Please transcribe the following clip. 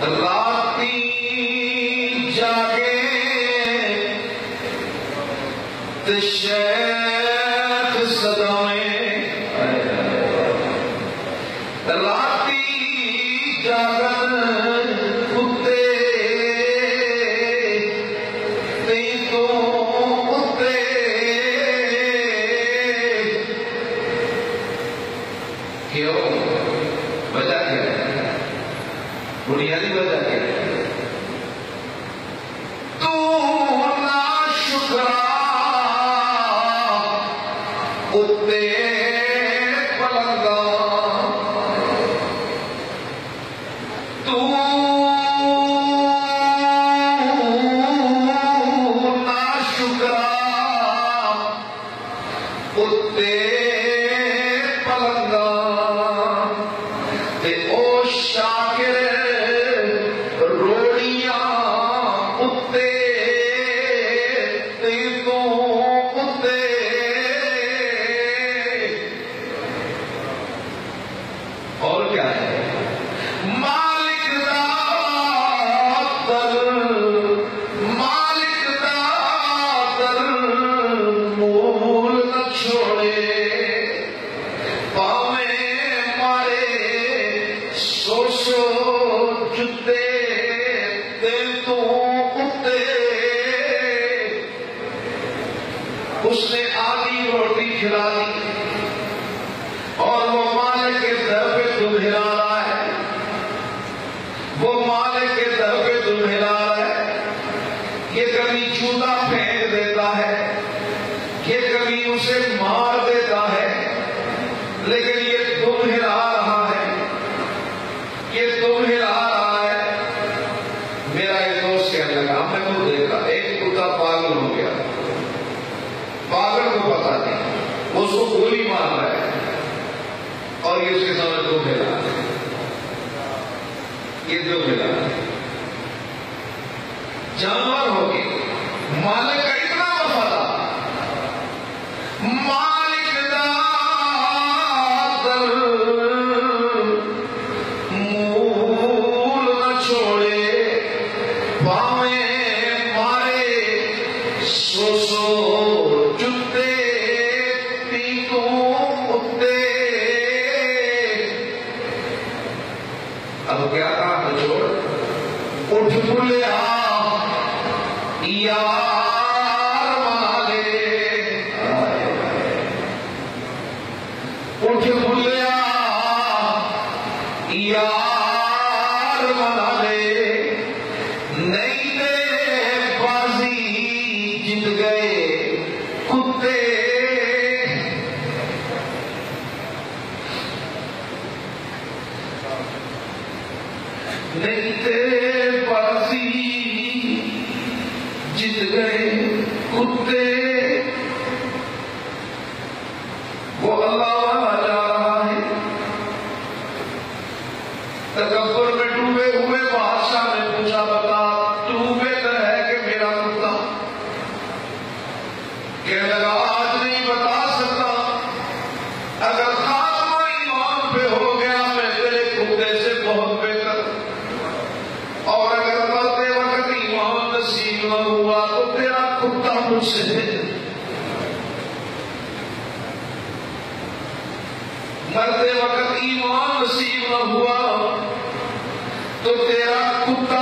راتی جاگے تے شیخ صدائیں راتی جاگن کتے تے تو کتے کیوں وجہ کیا ہے بنیادی وجہ کیا ہے تو ناشکرا کتے پلنگا تو ناشکرا کتے پلنگا تے او شاکر روڑیاں کتے تے تو کتے اور کیا ہے مالک دا در مول نہ چھوڑے پاویں مارے سو جتے تے تو کتے اس نے آدھی روٹی کھلا دی اور وہ مالک کے در پہ دلہلا رہا ہے وہ مالک کے در پہ دلہلا رہا ہے یہ کبھی جوتا پھینک دیتا ہے یہ کبھی اسے مار دیتا ہے لیکن یہ دلہلا رہا ہے یہ دلہلا رہا ہے میرا ایک دوست کہنے لگا ہم نے خود دیکھا ایک کتا پاگل ہو گیا پاگل کو پتا نہیں وہ اس کو گولی مار رہا ہے اور یہ اس کے سامنے دو ملا یہ دو ملا جانور ہو کے مالک کا اتنا وفادار مالک دا در مول نہ چھوڑے پاویں مارے سو جتے اب کیا کہا نچوڑ اٹھ بھولیا یار مالے اٹھ بھولیا یار مالے نہیں دے بازی جت گئے کتے نہیں تے بازی جت گئے کتے وہ اللہ والا جا رہا ہے تکبر میں ڈوبے ہوئے بادشاہ نے پوچھا بتا تو بہتر ہے کہ میرا کتا کہنے لگا آج نہیں بتا سکتا اگر خاتمہ ایمان پہ ہو گیا میں تیرے کتے سے بہت بہتر اور اگر مرتے وقت ایمان نصیب نہ ہوا تو تیرا کتا مجھ سے مرتے وقت ایمان نصیب نہ ہوا تو تیرا کتا